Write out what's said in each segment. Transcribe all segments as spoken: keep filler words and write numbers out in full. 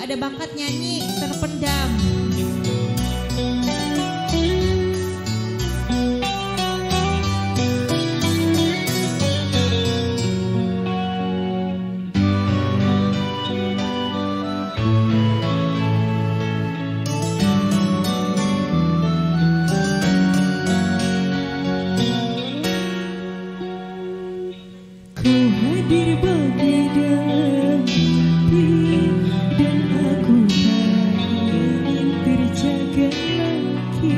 ada bakat nyanyi terpendam. Ku hadir bagi dalam mimpi dan aku tak ingin terjaga lagi.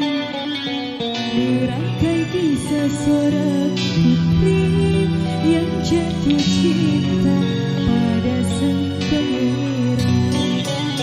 Merangkai kisah seorang putri yang jatuh cinta pada sang pangeran.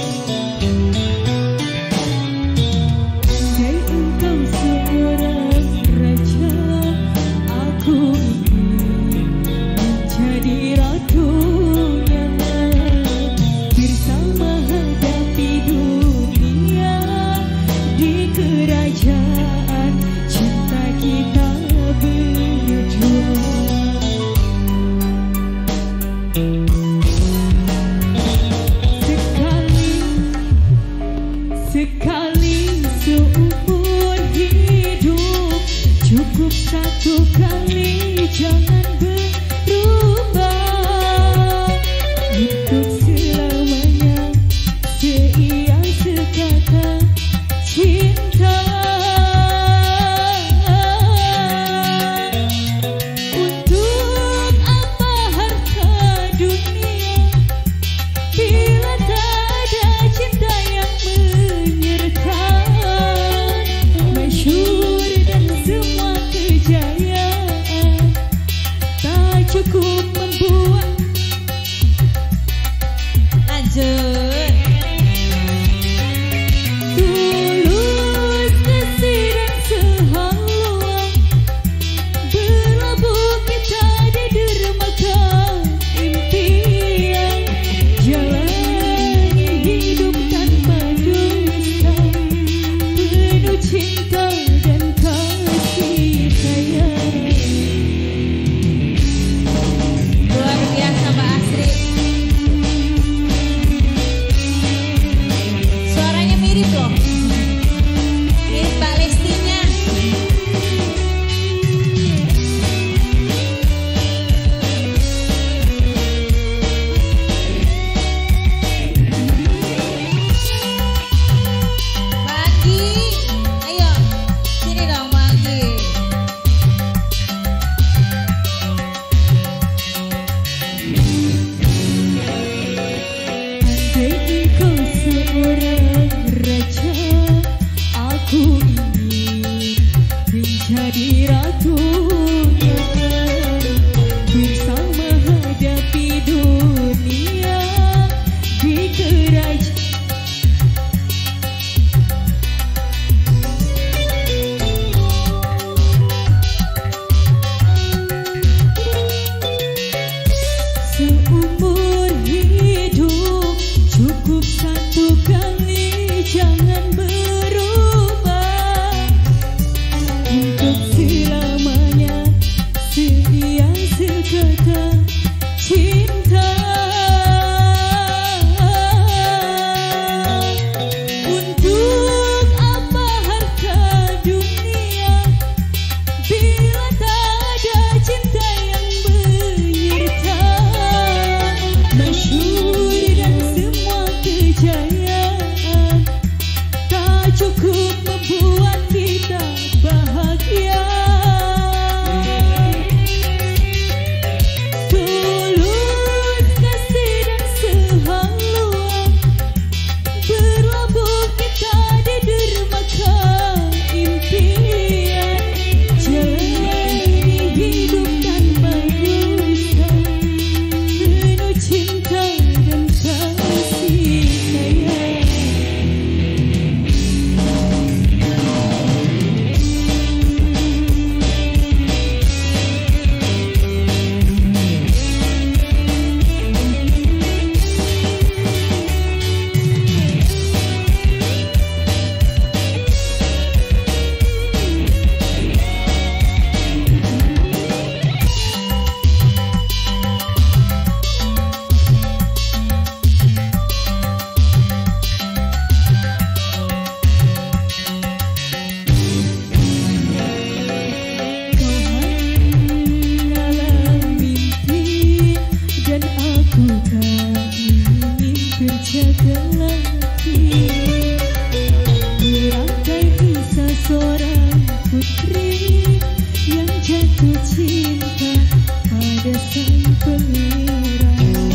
jagalah hati. Merangkai kisah seorang putri yang jatuh cinta pada sang pangeran.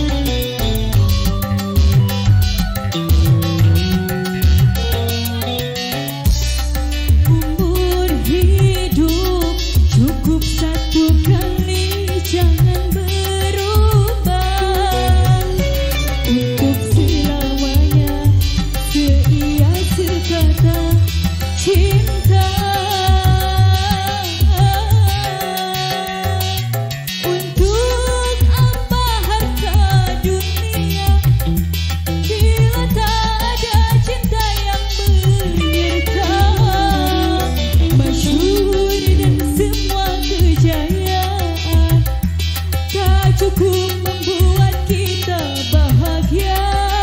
Umur hidup cukup satu kali, jangan berubah untuk selamanya. Seia sekata cinta. Untuk apa harta dunia bila tak ada cinta yang menyertai. Masyhur dan semua kejayaan tak cukup membuat kita bahagia.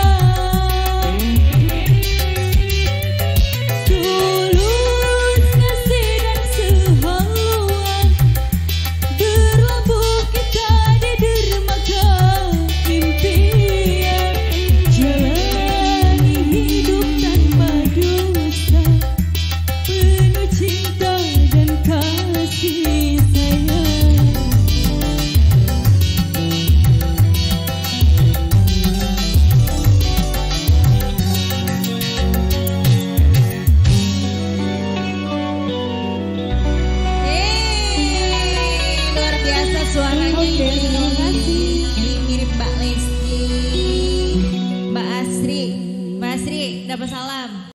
Tulus kasih dan sehaluan berlabuh kita di dermaga impian. Jalani hidup tanpa dosa, penuh cinta dan kasih sayang. Yeay, luar biasa suaranya Oke, ini. terima kasih. Ini mirip Mbak Lesti, Mbak Asri. Mbak Asri, dapat salam.